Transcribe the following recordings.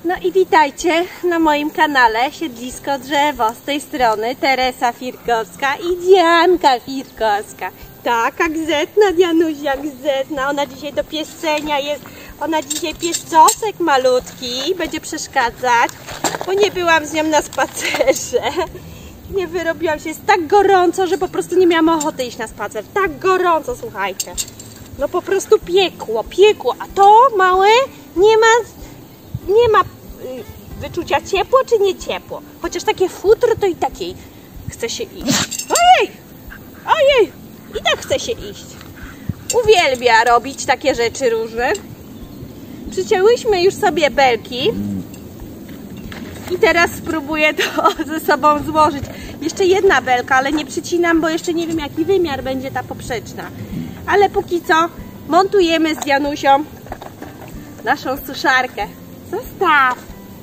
No i witajcie na moim kanale Siedlisko Drzewo. Z tej strony Teresa Firkowska i Dianka Firkowska. Taka gzetna, Dianuzia gzetna. Ona dzisiaj do piescenia jest. Ona dzisiaj piescosek malutki. Będzie przeszkadzać, bo nie byłam z nią na spacerze. Nie wyrobiłam się. Jest tak gorąco, że po prostu nie miałam ochoty iść na spacer. Tak gorąco, słuchajcie. No po prostu piekło, piekło. A to małe nie ma wyczucia ciepło czy nie ciepło. Chociaż takie futro to i takiej chce się iść. Ojej! Ojej! I tak chce się iść. Uwielbia robić takie rzeczy różne. Przycięłyśmy już sobie belki. I teraz spróbuję to ze sobą złożyć. Jeszcze jedna belka, ale nie przycinam, bo jeszcze nie wiem, jaki wymiar będzie ta poprzeczna. Ale póki co montujemy z Dianusią naszą suszarkę. Zostaw!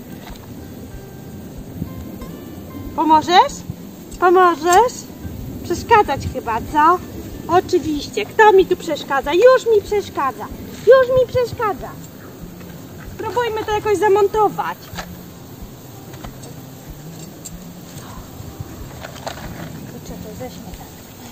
Pomożesz? Pomożesz? Przeszkadzać chyba, co? Oczywiście. Kto mi tu przeszkadza? Już mi przeszkadza. Już mi przeszkadza. Spróbujmy to jakoś zamontować. Czekaj, weźmy tak.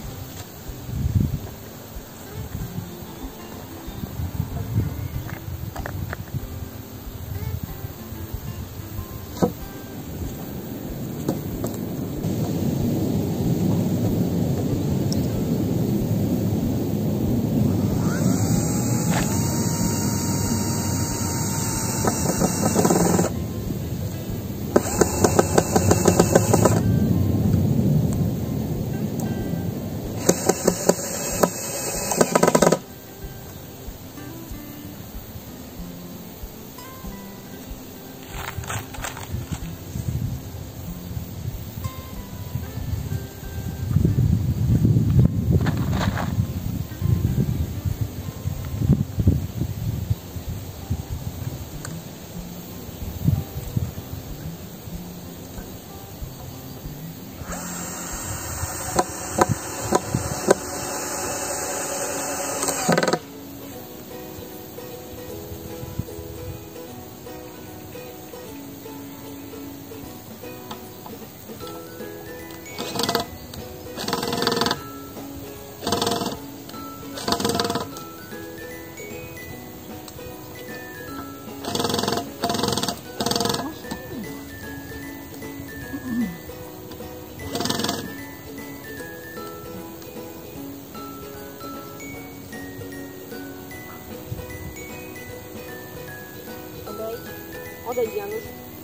Odejdź, Janusz.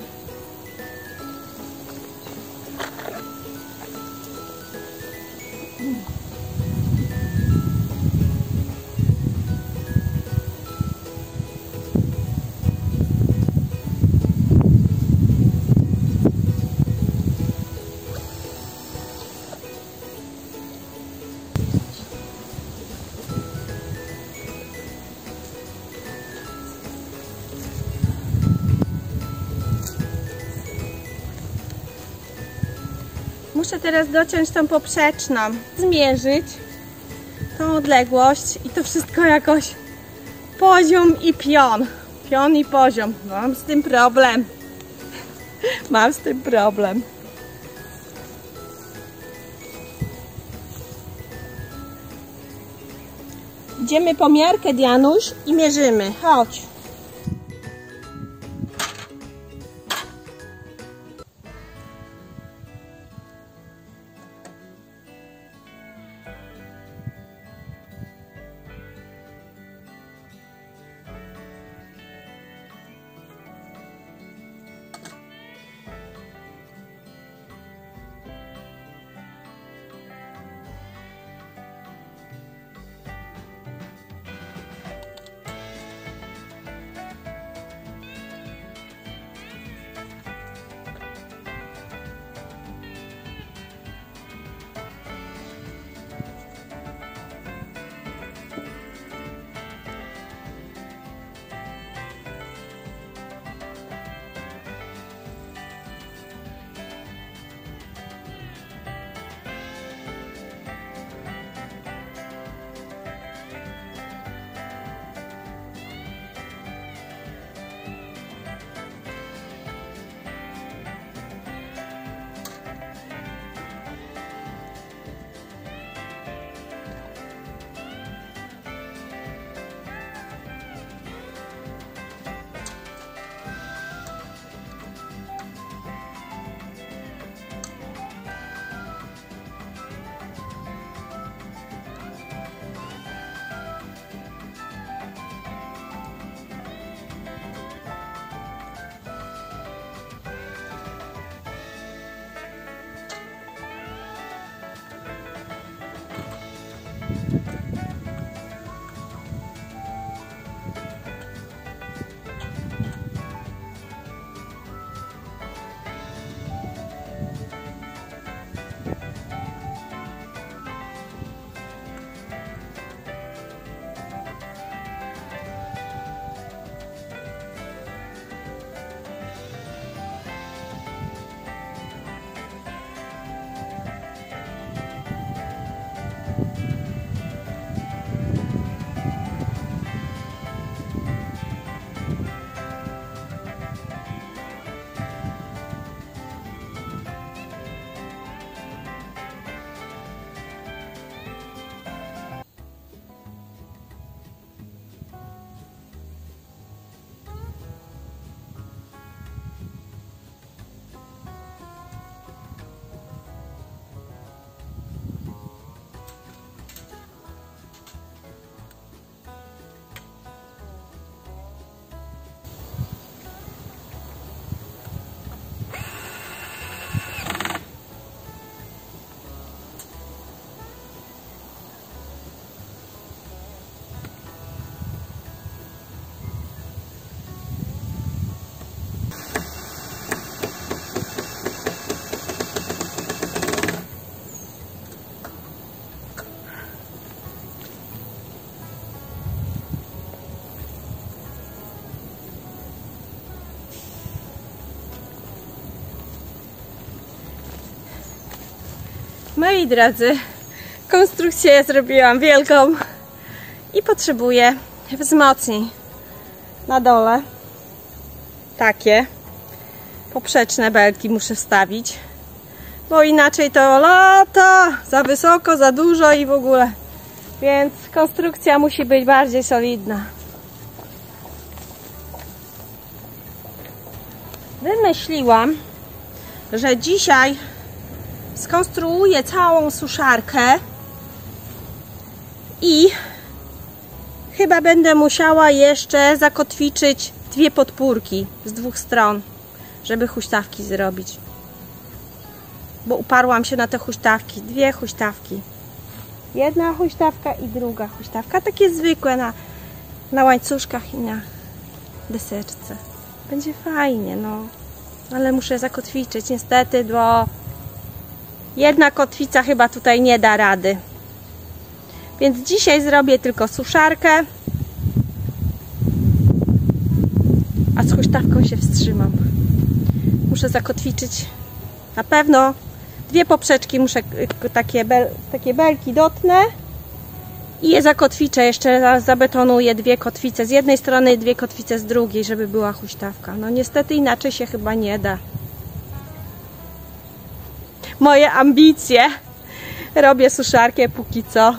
Muszę teraz dociąć tą poprzeczną, zmierzyć tą odległość i to wszystko jakoś poziom i pion. Pion i poziom. Mam z tym problem. Mam z tym problem. Idziemy po miarkę, Dianuś, i mierzymy. Chodź. Moi drodzy, konstrukcję zrobiłam wielką i potrzebuję wzmocnień na dole. Takie poprzeczne belki muszę wstawić, bo inaczej to lata za wysoko, za dużo i w ogóle. Więc konstrukcja musi być bardziej solidna. Wymyśliłam, że dzisiaj skonstruuję całą suszarkę i chyba będę musiała jeszcze zakotwiczyć 2 podpórki z 2 stron, żeby huśtawki zrobić. Bo uparłam się na te huśtawki, 2 huśtawki. Jedna huśtawka i druga huśtawka, takie zwykłe na łańcuszkach i na deseczce. Będzie fajnie, no. Ale muszę zakotwiczyć niestety, bo jedna kotwica chyba tutaj nie da rady. Więc dzisiaj zrobię tylko suszarkę. A z huśtawką się wstrzymam. Muszę zakotwiczyć na pewno 2 poprzeczki, muszę takie belki dotnę i je zakotwiczę. Jeszcze zabetonuję 2 kotwice z jednej strony i 2 kotwice z drugiej, żeby była huśtawka. No niestety inaczej się chyba nie da. Moje ambicje. Robię suszarkę póki co.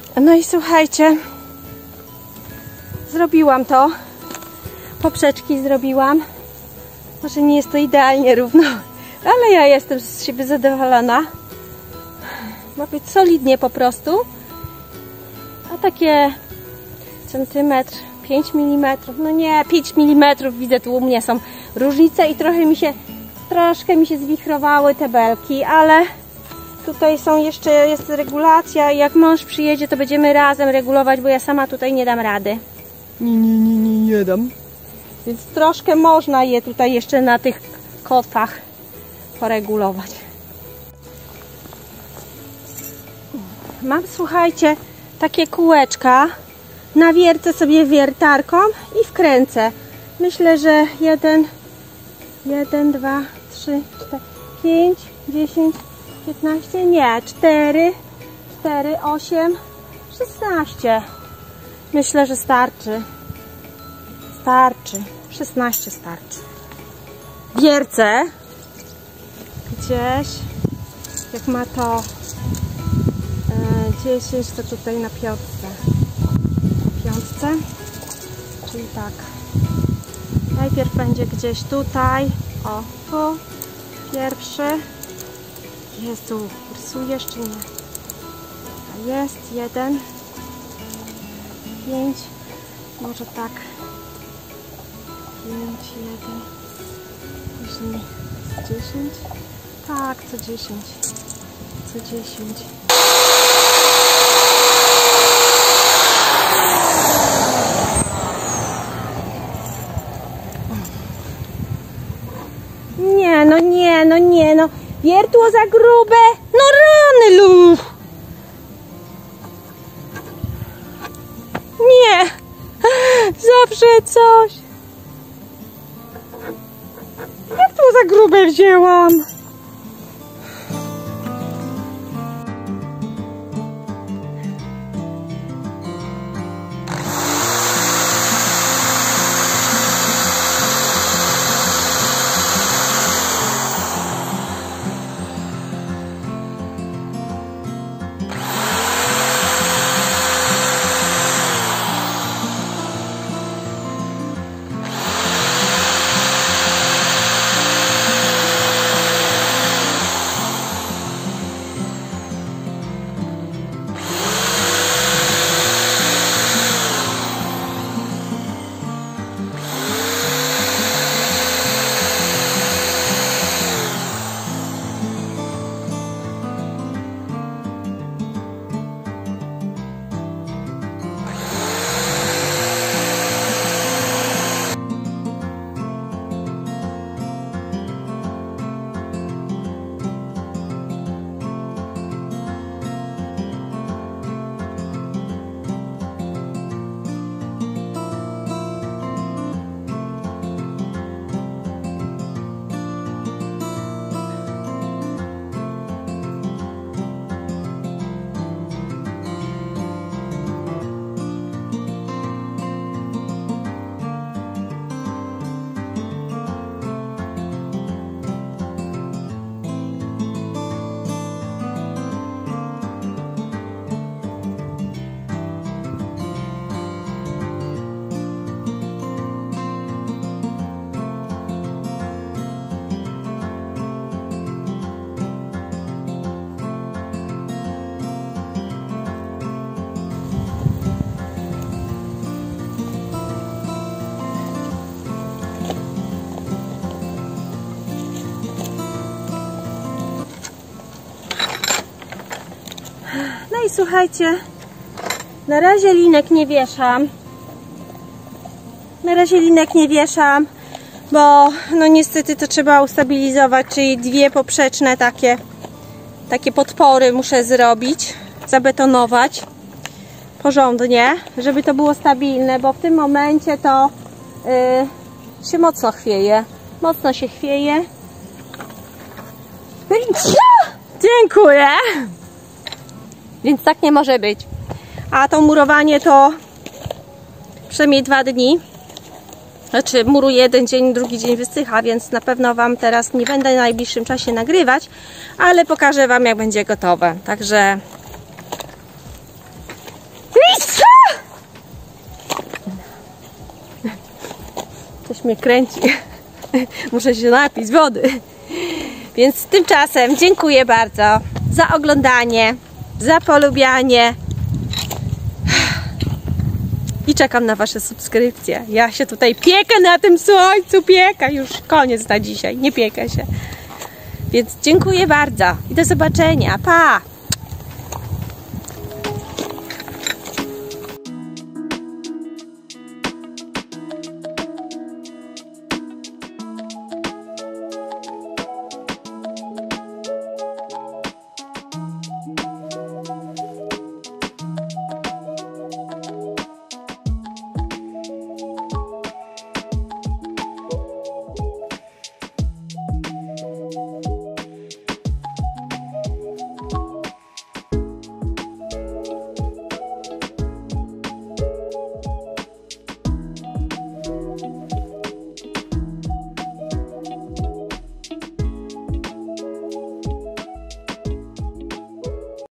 No i słuchajcie, zrobiłam to. Poprzeczki zrobiłam. Może nie jest to idealnie równo, ale ja jestem z siebie zadowolona. Ma być solidnie po prostu. A takie centymetr, 5 mm, no nie, 5 mm widzę tu u mnie są różnice i troszkę mi się zwichrowały te belki, ale tutaj są jeszcze, jest regulacja i jak mąż przyjedzie, to będziemy razem regulować, bo ja sama tutaj nie dam rady. Nie dam. Więc troszkę można je tutaj jeszcze na tych kotach poregulować. Mam, słuchajcie, takie kółeczka. Nawiercę sobie wiertarką i wkręcę. Myślę, że 1, 2, 3, 4, 5, 10, 15, nie, 4, 8, 16. Myślę, że starczy. 16 starczy. Wiercę gdzieś, jak ma to 10, to tutaj na piątce. Czyli tak. Najpierw będzie gdzieś tutaj. O, tu. Pierwszy. Jezu, rysujesz czy nie? A jest 1. 5. Może tak. 5, 1. Później 10. Tak, co 10. Co 10. Nie, wiertło za grube. No rany lub. Nie, zawsze coś. Wiertło za grube wzięłam. No i słuchajcie, na razie linek nie wieszam. Bo no niestety to trzeba ustabilizować, czyli dwie poprzeczne takie podpory muszę zrobić, zabetonować porządnie, żeby to było stabilne, bo w tym momencie to się mocno chwieje. Mocno się chwieje. Dziękuję. Więc tak nie może być. A to murowanie to przynajmniej 2 dni. Znaczy muru jeden dzień, drugi dzień wysycha, więc na pewno Wam teraz nie będę w najbliższym czasie nagrywać, ale pokażę Wam, jak będzie gotowe. Także Coś mnie kręci. Muszę się napić wody. Więc tymczasem dziękuję bardzo za oglądanie, za polubianie. I czekam na wasze subskrypcje. Ja się tutaj piekę na tym słońcu, piekę. Już koniec na dzisiaj, nie piekę się. Więc dziękuję bardzo i do zobaczenia. Pa!